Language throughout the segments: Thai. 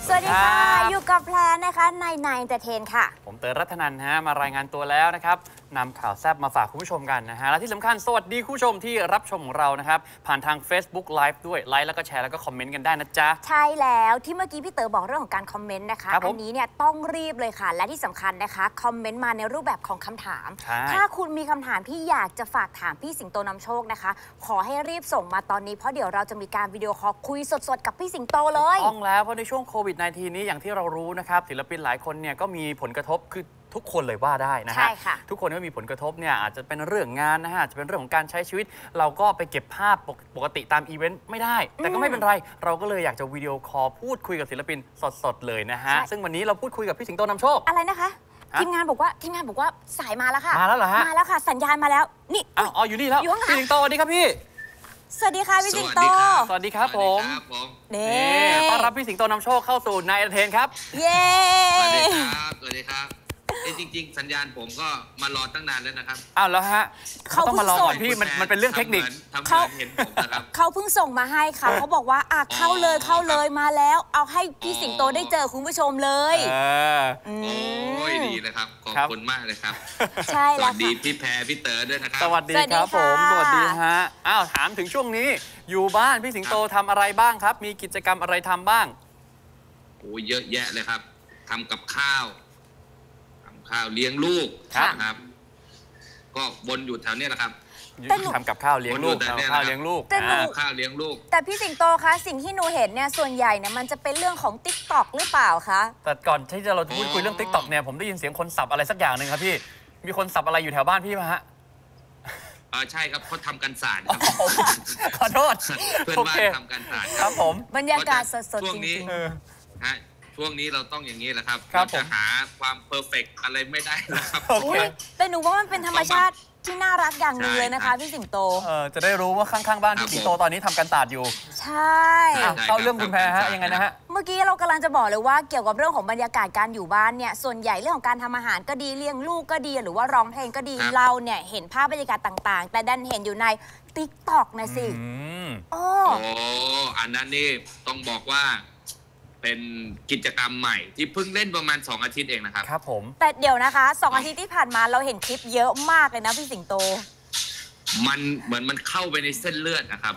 สวัสดีค่ะอยู่กับแพรนะคะในเอนเตอร์เทนค่ะผมเต๋อรัตนันฮะมารายงานตัวแล้วนะครับนำข่าวแซ่บมาฝากคุณผู้ชมกันนะฮะและที่สำคัญสวัสดีคุณผู้ชมที่รับชมของเรานะครับผ่านทาง Facebook Live ด้วยไลค์แล้วก็แชร์แล้วก็คอมเมนต์กันได้นะจ๊ะใช่แล้วที่เมื่อกี้พี่เต๋อบอกเรื่องของการคอมเมนต์นะคะอันนี้เนี่ยต้องรีบเลยค่ะและที่สำคัญนะคะคอมเมนต์มาในรูปแบบของคำถามถ้าคุณมีคำถามที่อยากจะฝากถามพี่สิงโตนำโชคนะคะขอให้รีบส่งมาตอนนี้เพราะเดี๋ยวเราจะมีการวิดีโอคอลคุยสดๆกับพี่สิงโตเลยต้องแล้วเพราะในช่วงโควิด -19 นี้อย่างที่เรารู้นะครับศิลปินหลายคนเนี่ยก็มีผลกระทบคือทุกคนเลยว่าได้นะฮะทุกคนก็มีผลกระทบเนี่ยอาจจะเป็นเรื่องงานนะฮะอาจจะเป็นเรื่องของการใช้ชีวิตเราก็ไปเก็บภาพปกติตามอีเวนต์ไม่ได้แต่ก็ไม่เป็นไรเราก็เลยอยากจะวิดีโอคอลพูดคุยกับศิลปินสดๆเลยนะฮะซึ่งวันนี้เราพูดคุยกับพี่สิงโตนำโชคอะไรนะคะทีมงานบอกว่าสายมาแล้วค่ะมาแล้วเหรอฮะมาแล้วค่ะสัญญาณมาแล้วนี่อ๋ออยู่นี่แล้วพี่สิงโตสวัสดีครับพี่สวัสดีค่ะพี่สิงโตสวัสดีครับผมนี่ต้อนรับพี่สิงโตนำโชคเข้าสู่นายเอนเตอร์เทนครับเย้สวัสดีครับสวัสดีครับจริงๆสัญญาณผมก็มารอตั้งนานแล้วนะครับอ้าวแล้วฮะเขาต้องมารอก่อนพี่มันเป็นเรื่องเทคนิคเขาเห็นผมนะครับเขาเพิ่งส่งมาให้ค่ะเขาบอกว่าเข้าเลยมาแล้วเอาให้พี่สิงโตได้เจอคุณผู้ชมเลยโอ้ยดีเลยครับขอบคุณมากเลยครับใช่แล้วสวัสดีพี่แพรพี่เต๋อด้วยนะครับสวัสดีครับผมสวัสดีฮะอ้าวถามถึงช่วงนี้อยู่บ้านพี่สิงโตทำอะไรบ้างครับมีกิจกรรมอะไรทำบ้างโอ้เยอะแยะเลยครับทำกับข้าวเลี้ยงลูกครับก็วนอยู่แถวนี้แหละครับทำกับข้าวเลี้ยงลูกทำข้าวเลี้ยงลูกข้าวเลี้ยงลูกแต่พี่สิงโตคะสิ่งที่หนูเห็นเนี่ยส่วนใหญ่เนี่ยมันจะเป็นเรื่องของ TikTok หรือเปล่าคะแต่ก่อนที่เราจะพูดคุยเรื่อง TikTok เนี่ยผมได้ยินเสียงคนสับอะไรสักอย่างหนึ่งครับพี่มีคนสับอะไรอยู่แถวบ้านพี่ไหมฮะใช่ครับเขาทำกันศาสตร์ขอโทษเพื่อนบ้านทำกันศาสตร์ครับผมบรรยากาศสดๆจริงๆฮะช่วงนี้เราต้องอย่างนี้แหละครับเราจะหาความเพอร์เฟกต์อะไรไม่ได้นะครับแต่หนูว่ามันเป็นธรรมชาติที่น่ารักอย่างหนึ่งเลยนะคะพี่สิงโตจะได้รู้ว่าข้างๆบ้านพี่สิงโตตอนนี้ทำกันศาสตร์อยู่ใช่เข้าเรื่องคุณแพรฮะยังไงนะฮะเมื่อกี้เรากำลังจะบอกเลยว่าเกี่ยวกับเรื่องของบรรยากาศการอยู่บ้านเนี่ยส่วนใหญ่เรื่องของการทำอาหารก็ดีเลี้ยงลูกก็ดีหรือว่าร้องเพลงก็ดีเราเนี่ยเห็นภาพบรรยากาศต่างๆแต่ดันเห็นอยู่ใน TikTok นะสิโอ้อันนั้นนี่ต้องบอกว่าเป็นกิจกรรมใหม่ที่เพิ่งเล่นประมาณ2 อาทิตย์เองนะครับครับผมแต่เดี๋ยวนะคะ2 อาทิตย์ที่ผ่านมาเราเห็นคลิปเยอะมากเลยนะพี่สิงโตมันเหมือนมันเข้าไปในเส้นเลือดนะครับ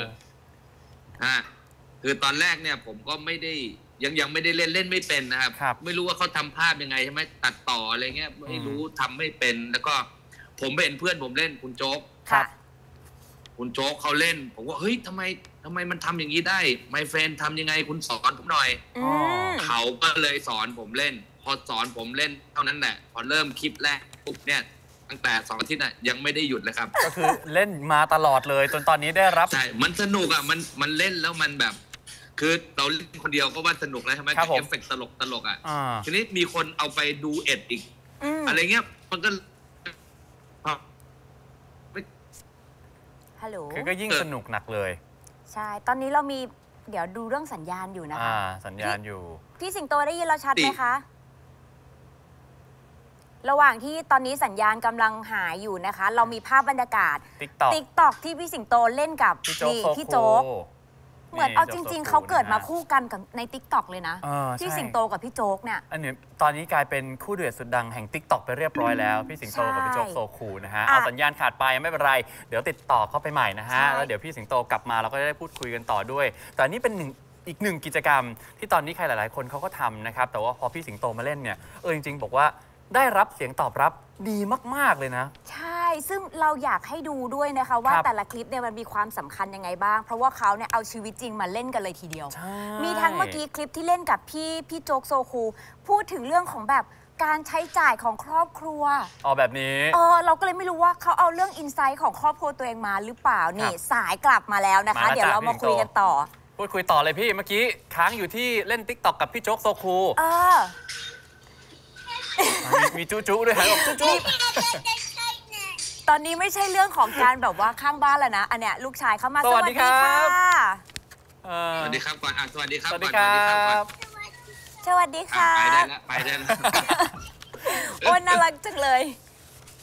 คือตอนแรกเนี่ยผมก็ไม่ได้ยังไม่ได้เล่นไม่เป็นนะครับไม่รู้ว่าเขาทำภาพยังไงใช่ไหมตัดต่ออะไรเงี้ยไม่รู้ทำไม่เป็นแล้วก็ผมเห็นเพื่อนผมเล่นคุณโจ๊กคุณโจ๊กเขาเล่นผมว่าเฮ้ยทำไมมันทำอย่างนี้ได้ไมเฟรนทำยังไงคุณสอนผมหน่อยเขาก็เลยสอนผมเล่นพอสอนผมเล่นเท่านั้นแหละพอเริ่มคลิปแรกปุ๊บเนี่ยตั้งแต่2 อาทิตย์น่ะยังไม่ได้หยุดเลยครับก็คือเล่นมาตลอดเลยจนตอนนี้ได้รับใช่มันสนุกอ่ะมันเล่นแล้วมันแบบคือเราเล่นคนเดียวก็ว่าสนุกแล้วใช่ไหมเอฟเฟกต์ตลกอ่ะทีนี้มีคนเอาไปดูเอ็ดอีกอะไรเงี้ยมันก็ฮัลโหลคือก็ยิ่งสนุกหนักเลยใช่ตอนนี้เรามีเดี๋ยวดูเรื่องสัญญาณอยู่นะคะสัญญาณอยู่พี่สิงโตได้ยินเราชัดไหมคะระหว่างที่ตอนนี้สัญญาณกำลังหายอยู่นะคะเรามีภาพบรรยากาศ TikTok ที่พี่สิงโตเล่นกับพี่โจ๊กเหมือนเอาจริงๆเขาเกิดมาคู่กันกับใน TikTok เลยนะพี่สิงโตกับพี่โจ๊กเนี่ยอันนี้ตอนนี้กลายเป็นคู่เดือดสุดดังแห่ง TikTok ไปเรียบร้อยแล้วพี่สิงโตกับพี่โจ๊กโซคูนะฮะเอาสัญญาณขาดไปไม่เป็นไรเดี๋ยวติดต่อเข้าไปใหม่นะฮะแล้วเดี๋ยวพี่สิงโตกลับมาเราก็ได้พูดคุยกันต่อด้วยแต่นี่เป็นอีกหนึ่งกิจกรรมที่ตอนนี้ใครหลายๆคนเขาก็ทำนะครับแต่ว่าพอพี่สิงโตมาเล่นเนี่ยจริงๆบอกว่าได้รับเสียงตอบรับดีมากๆเลยนะใช่ซึ่งเราอยากให้ดูด้วยนะคะว่าแต่ละคลิปเนี่ยมันมีความสำคัญยังไงบ้างเพราะว่าเขาเนี่ยเอาชีวิตจริงมาเล่นกันเลยทีเดียวมีทั้งเมื่อกี้คลิปที่เล่นกับพี่โจ๊กโซคูพูดถึงเรื่องของแบบการใช้จ่ายของครอบครัวแบบนี้เราก็เลยไม่รู้ว่าเขาเอาเรื่องอินไซต์ของครอบครัวตัวเองมาหรือเปล่านี่สายกลับมาแล้วนะคะเดี๋ยวเรามาคุยกันต่อพูดคุยต่อเลยพี่เมื่อกี้ค้างอยู่ที่เล่น TikTok กับพี่โจ๊กโซคูมีจู้ด้วยฮะจู้ตอนนี้ไม่ใช่เรื่องของการแบบว่าข้างบ้านแล้วนะอันเนี้ยลูกชายเข้ามาสวัสดีครับสวัสดีครับก่อนสวัสดีครับสวัสดีครับสวัสดีค่ะไปได้แล้วโอ้น่ารักจังเลย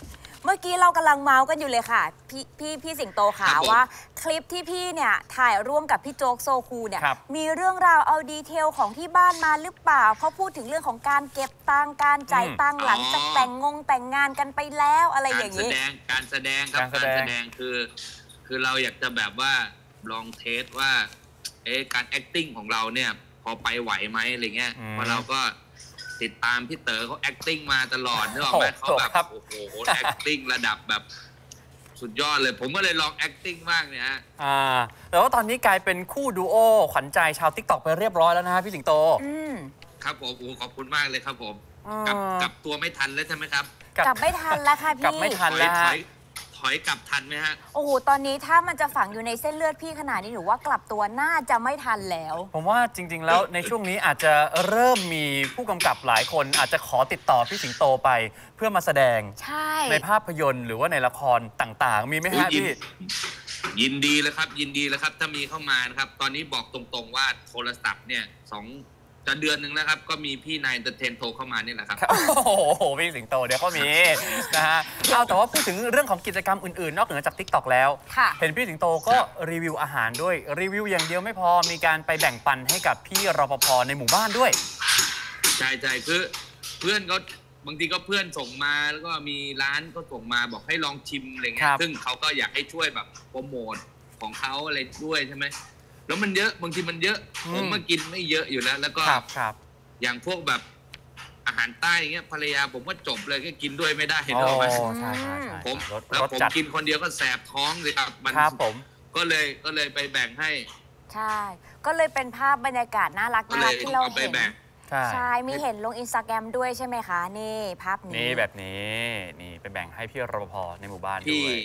เมื่อกี้เรากำลังเมาส์กันอยู่เลยค่ะพี่สิงโตค่ะว่าคลิปที่พี่เนี่ยถ่ายร่วมกับพี่โจ๊กโซคูเนี่ยมีเรื่องราวเอาดีเทลของที่บ้านมาหรือเปล่าเขาพูดถึงเรื่องของการเก็บตังค์การจ่ายตังค์หลังจากแต่งงานกันไปแล้วอะไรอย่างนี้การแสดงครับการแสดงคือเราอยากจะแบบว่าลองเทสว่าการ acting ของเราเนี่ยพอไปไหวไหมอะไรเงี้ยเพราะเราก็ติดตามพี่เต๋อเขา acting มาตลอดนึกออกไหมเขาแบบโอ้โห acting ระดับแบบสุดยอดเลยผมก็เลยลอง acting มากเนี่ยฮะแต่ว่าตอนนี้กลายเป็นคู่ดูโอขวัญใจชาว TikTok ไปเรียบร้อยแล้วนะฮะพี่สิงโตครับผมขอบคุณมากเลยครับผมกลับตัวไม่ทันเลยใช่ไหมครับกลับไม่ทันแล้วค่ะพี่กลับไม่ทันแล้วถอยกลับทันไหมฮะโอ้โหตอนนี้ถ้ามันจะฝังอยู่ในเส้นเลือดพี่ขนาดนี้หนูว่ากลับตัวน่าจะไม่ทันแล้วผมว่าจริงๆแล้วในช่วงนี้อาจจะเริ่มมีผู้กำกับหลายคนอาจจะขอติดต่อพี่สิงโตไปเพื่อมาแสดงในภาพยนตร์หรือว่าในละครต่างๆมีไหมฮะพี่ยินดีเลยครับยินดีเลยครับถ้ามีเข้ามานะครับตอนนี้บอกตรงๆว่าโทรศัพท์เนี่ยจะเดือนหนึ่งแล้วครับก็มีพี่นายเอนเตอร์เทนโทรเข้ามานี่แหละครับโอ้โหพี่สิงโตเดี๋ยวก็มีนะฮะแต่ว่าพูดถึงเรื่องของกิจกรรมอื่นๆนอกเหนือจาก TikTok แล้วเห็นพี่สิงโตก็รีวิวอาหารด้วยรีวิวอย่างเดียวไม่พอมีการไปแบ่งปันให้กับพี่รปภในหมู่บ้านด้วยใช่คือเพื่อนก็บางทีก็เพื่อนส่งมาแล้วก็มีร้านก็ส่งมาบอกให้ลองชิมอะไรเงี้ยซึ่งเขาก็อยากให้ช่วยแบบโปรโมทของเขาอะไรด้วยใช่ไหมแล้วมันเยอะบางทีมันเยอะผมมากินไม่เยอะอยู่แล้วก็อย่างพวกแบบอาหารใต้เงี้ยภรรยาผมก็จบเลยก็กินด้วยไม่ได้เห็นไหมผมกินคนเดียวก็แสบท้องเลยครับมันก็เลยไปแบ่งให้ใช่ก็เลยเป็นภาพบรรยากาศน่ารักที่เราเห็นใช่มีเห็นลง Instagram ด้วยใช่ไหมคะนี่ภาพนี้นี่แบบนี้นี่ไปแบ่งให้พี่รปภในหมู่บ้านด้วย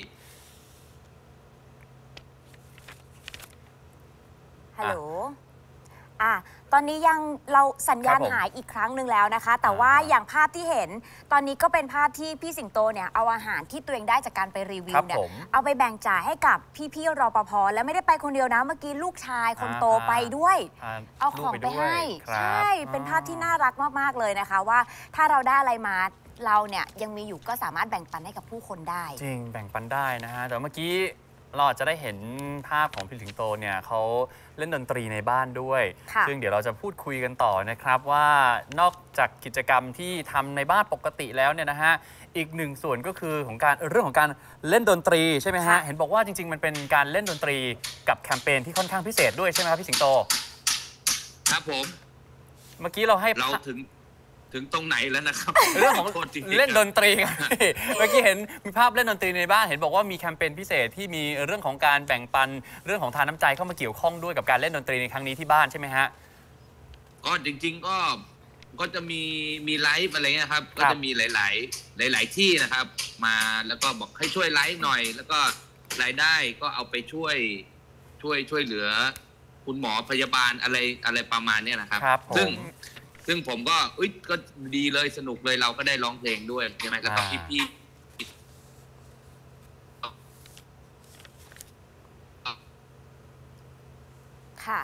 ฮัลโหลตอนนี้ยังเราสัญญาณหายอีกครั้งหนึ่งแล้วนะคะแต่ว่าอย่างภาพที่เห็นตอนนี้ก็เป็นภาพที่พี่สิงโตเนี่ยเอาอาหารที่ตัวเองได้จากการไปรีวิวเนี่ยเอาไปแบ่งจ่ายให้กับพี่รปภและไม่ได้ไปคนเดียวนะเมื่อกี้ลูกชายคนโตไปด้วยเอาของไปให้ใช่เป็นภาพที่น่ารักมากๆเลยนะคะว่าถ้าเราได้อะไรมาเราเนี่ยยังมีอยู่ก็สามารถแบ่งปันให้กับผู้คนได้จริงแบ่งปันได้นะฮะแต่เมื่อกี้เราจะได้เห็นภาพของพี่สิงโตเนี่ยเขาเล่นดนตรีในบ้านด้วยซึ่งเดี๋ยวเราจะพูดคุยกันต่อนะครับว่านอกจากกิจกรรมที่ทำในบ้านปกติแล้วเนี่ยนะฮะอีกหนึ่งส่วนก็คือของเรื่องของการเล่นดนตรีใช่ไหมฮะเห็นบอกว่าจริงๆมันเป็นการเล่นดนตรีกับแคมเปญที่ค่อนข้างพิเศษด้วยใช่ไหมครับพี่สิงโตครับผมเมื่อกี้เราถึงตรงไหนแล้วนะครับเรื่องของเล่นดนตรีครับเมื่อกี้เห็นมีภาพเล่นดนตรีในบ้านเห็นบอกว่ามีแคมเปญพิเศษที่มีเรื่องของการแบ่งปันเรื่องของทานน้ำใจเข้ามาเกี่ยวข้องด้วยกับการเล่นดนตรีในครั้งนี้ที่บ้านใช่ไหมฮะก็จริงๆก็จะมีไลฟ์อะไรเงี้ยครับก็จะมีหลายที่นะครับมาแล้วก็บอกให้ช่วยไลฟ์หน่อยแล้วก็รายได้ก็เอาไปช่วยเหลือคุณหมอพยาบาลอะไรประมาณนี้นะครับซึ่งผมก็ดีเลยสนุกเลยเราก็ได้ร้องเพลงด้วยใช่ไหมแล้วก็พี่ค่ะ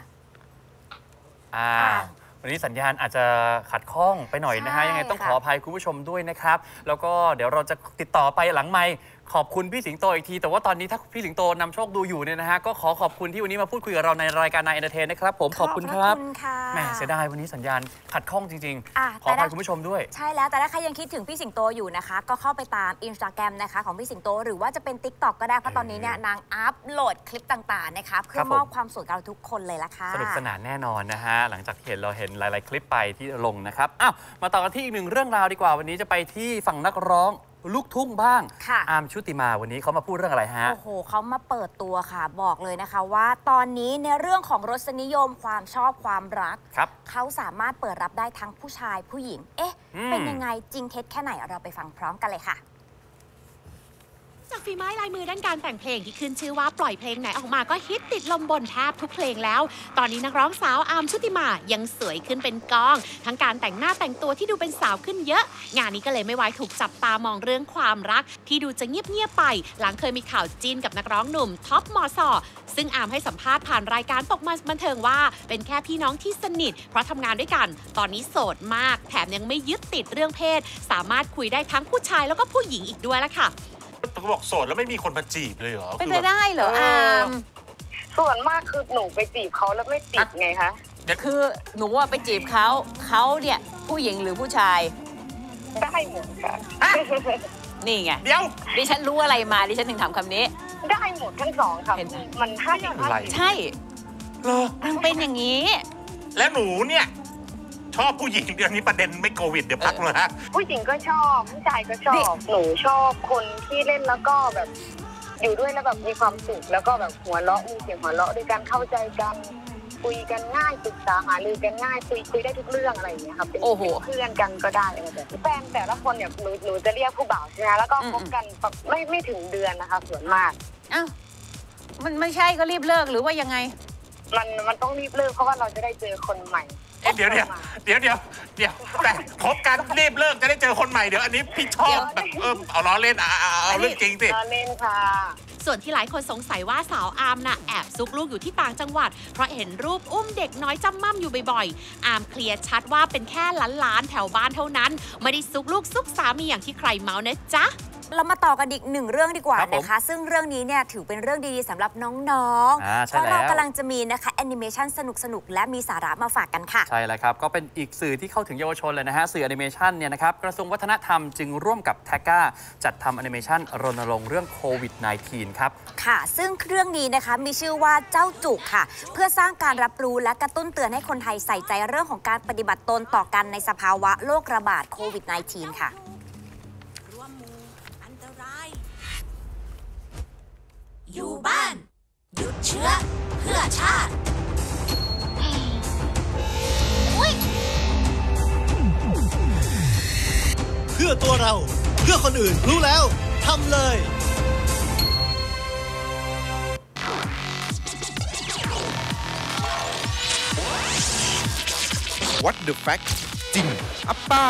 วันนี้สัญญาณอาจจะขัดข้องไปหน่อยนะฮะยังไงต้องขออภัยคุณผู้ชมด้วยนะครับแล้วก็เดี๋ยวเราจะติดต่อไปหลังไมค์ขอบคุณพี่สิงโตอีกทีแต่ว่าตอนนี้ถ้าพี่สิงโตนำโชคดูอยู่เนี่ยนะฮะก็ขอบคุณที่วันนี้มาพูดคุยกับเราในรายการนายเอนเตอร์เทนนะครับผมขอบคุณครับแหมเสียดายวันนี้สัญญาณขัดข้องจริงๆขออภัยคุณผู้ชมด้วยใช่แล้วแต่ถ้าใครยังคิดถึงพี่สิงโตอยู่นะคะก็เข้าไปตาม Instagram นะคะของพี่สิงโตหรือว่าจะเป็น TikTok ก็ได้เพราะตอนนี้เนี่ยนางอัพโหลดคลิปต่างๆนะคะเพื่อมอบความสุขกับเราทุกคนเลยละค่ะสนุกสนานแน่นอนนะฮะหลังจากเราเห็นหลายๆคลิปไปที่ลงนะครับอ้าวมาต่อกันที่อีกหนึ่งเรื่องราวดีกว่าวันนี้จะไปที่ฝั่งนักร้องลูกทุ่งบ้างอาร์มชุติมาวันนี้เขามาพูดเรื่องอะไรฮะโอ้โหเขามาเปิดตัวค่ะบอกเลยนะคะว่าตอนนี้ในเรื่องของรสนิยมความชอบความรักเขาสามารถเปิดรับได้ทั้งผู้ชายผู้หญิงเป็นยังไงจริงเท็จแค่ไหนเราไปฟังพร้อมกันเลยค่ะจากฝีไม้ลายมือด้านการแต่งเพลงที่ขึ้นชื่อว่าปล่อยเพลงไหนออกมาก็ฮิตติดลมบนแทบทุกเพลงแล้วตอนนี้นักร้องสาวอาร์มชุติมายังสวยขึ้นเป็นกองทั้งการแต่งหน้าแต่งตัวที่ดูเป็นสาวขึ้นเยอะงานนี้ก็เลยไม่ไว้ถูกจับตามองเรื่องความรักที่ดูจะเงียบๆไปหลังเคยมีข่าวจีนกับนักร้องหนุ่มท็อปมส.ซึ่งอาร์มให้สัมภาษณ์ผ่านรายการตกมันบันเทิงว่าเป็นแค่พี่น้องที่สนิทเพราะทำงานด้วยกันตอนนี้โสดมากแถมยังไม่ยึดติดเรื่องเพศสามารถคุยได้ทั้งผู้ชายแล้วก็ผู้หญิงอีกด้วยละค่ะก็บอกโสดแล้วไม่มีคนมาจีบเลยเหรอเป็นไปได้เหรออามส่วนมากคือหนูไปจีบเขาแล้วไม่ติดไงคะคือหนูไปจีบเขาเนี่ยผู้หญิงหรือผู้ชายได้หมดค่ะนี่ไงเดี๋ยวดิฉันรู้อะไรมาดิฉันถึงถามคำนี้ได้หมดทั้งสองค่ะเห็นไหมมันให้อะไรใช่เหรอมันเป็นอย่างนี้แล้วหนูเนี่ยชอบผู้หญิงเดี๋ยวนี้ประเด็นไม่โควิดเดี๋ยวพักเลยฮะผู้หญิงก็ชอบผู้ชายก็ชอบ หนูชอบคนที่เล่นแล้วก็แบบอยู่ด้วยแล้วแบบมีความสุขแล้วก็แบบหัวเราะมีเสียงหัวเราะด้วยกันเข้าใจกันคุยกันง่ายปรึกษาหารือกันง่ายคุยได้ทุกเรื่องอะไรอย่างเงี้ยครับเป็นโอ้โหเพื่อนกันก็ได้อะไรแบบนี้แฟนแต่ละคนเนี่ยหนูจะเรียกผู้บ่าวใช่ไหมแล้วก็คบกันไม่ถึงเดือนนะคะส่วนมากอ้าวมันไม่ใช่ก็รีบเลิกหรือว่ายังไงมันต้องรีบเลิกเพราะว่าเราจะได้เจอคนใหม่เดี๋ยวแต่คบกันรีบเลิกจะได้เจอคนใหม่เดี๋ยวอันนี้พี่ชอบแบบเอาล้อเล่นเอาเรื่องจริงสิเราเล่นค่ะส่วนที่หลายคนสงสัยว่าสาวอาร์มน่ะแอบซุกลูกอยู่ที่ต่างจังหวัด เพราะเห็นรูปอุ้มเด็กน้อยจำม่ำอยู่บ่อยๆ อาร์มเคลียร์ชัดว่าเป็นแค่หลานๆแถวบ้านเท่านั้น ไม่ได้ซุกลูกซุกสามีอย่างที่ใครเมาส์นะจ๊ะเรามาต่อกันอีกหนึ่งเรื่องดีกว่าครับผมนะคะ ซึ่งเรื่องนี้เนี่ยถือเป็นเรื่องดีๆสำหรับน้องๆใช่เพราะเราแล้วกำลังจะมีนะคะแอนิเมชันสนุกๆ และมีสาระมาฝากกันค่ะใช่แล้วครับ ก็เป็นอีกสื่อที่เข้าถึงเยาวชนเลยนะฮะ สื่อแอนิเมชันเนี่ยนะครับ กระทรวงวัฒนธรรมจึงร่วมกับแทก้าจัดทำแอนิเมชันรณรงค์เรื่องโควิด -19 ครับค่ะ ซึ่งเรื่องนี้นะคะมีชื่อว่าเจ้าจุกค่ะ เพื่อสร้างการรับรู้และกระตุ้นเตือนให้คนไทยใส่ใจเรื่องของการปฏิบัติตนต่อกันในสภาวะโรคระบาดโควิด -19 ค่ะอยู่บ้านหยุดเชื้อเพื่อชาติเพื่อตัวเราเพื่อคนอื่นรู้แล้วทำเลย What the fact จริงอัปเป้า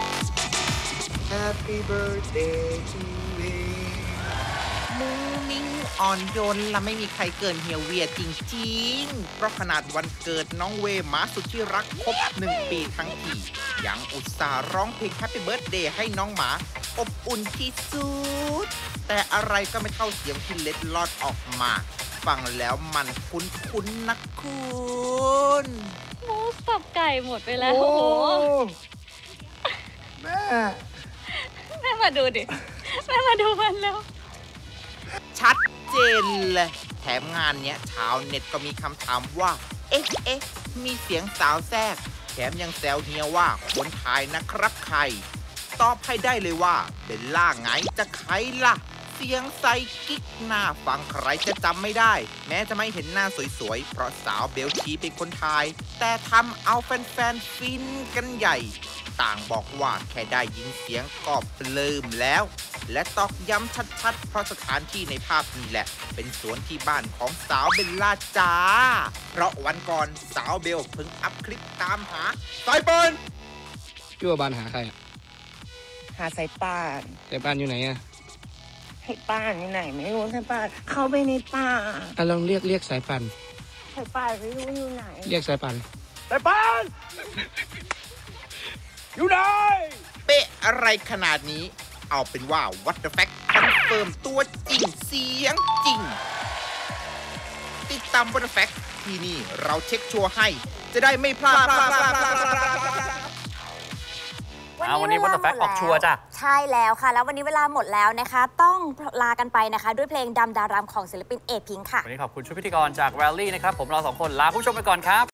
Happy birthday to me มุ้งมิ้งอ่อนโยนและไม่มีใครเกินเฮียเวียจริงๆ เพราะขนาดวันเกิดน้องเวหมาสุดที่รักครบ1 ปีทั้งทียังอุตส่าห์ร้องเพลง Happy Birthday ให้น้องหมาอบอุ่นที่สุด แต่อะไรก็ไม่เท่าเสียงที่เล็ดลอดออกมา ฟังแล้วมันคุ้นๆนะคุณหมูสับไก่หมดไปแล้ว โอ้โหแม่แม่มาดูดิ แม่มาดูมันแล้วชัดเจนเลย แถมงานเนี้ยชาวเน็ตก็มีคำถามว่า เอ๊ะ มีเสียงสาวแทรก แถมยังแซวเฮียว่าคนถ่ายนะครับใคร ตอบให้ได้เลยว่าเบลล่าไงจะใครล่ะ เสียงใสกิ๊กหน้าฟังใครจะจำไม่ได้ แม้จะไม่เห็นหน้าสวยๆ เพราะสาวเบลชีเป็นคนถ่าย แต่ทำเอาแฟนๆฟินกันใหญ่ ต่างบอกว่าแค่ได้ยินเสียงก็ปลื้มแล้ว และตอกย้ำชัดๆ เพราะสถานที่ในภาพนี้แหละ เป็นสวนที่บ้านของสาวเบลล่าจ้า เพราะวันก่อนสาวเบลเพิ่งอัพคลิปตามหาสายปืนพี่ว่าบ้านหาใครอ่ะหาสายป่านแต่บ้านอยู่ไหนอ่ะให้ป้านที่ไหนไม่รู้สายป่านเข้าไปในป่าลองเรียกสายปันสายป่านไม่รู้อยู่ไหนเรียกสายปันแต่บ้านอยู่ไหนเป๊ะอะไรขนาดนี้ เอาเป็นว่า What the fact คอนเฟิร์มตัวจริงเสียงจริง ติดตาม What the fact ที่นี่เราเช็คชัวร์ให้ จะได้ไม่พลาดวันนี้ What the Fact ออกชัวร์จ้ะใช่แล้วค่ะ แล้ววันนี้เวลาหมดแล้วนะคะ ต้องลากันไปนะคะ ด้วยเพลงดำดารามของศิลปินเอพิงค์ค่ะวันนี้ขอบคุณชุดพิธีกรจาก Rally นะครับ ผมเรา 2 คนลาผู้ชมไปก่อนครับ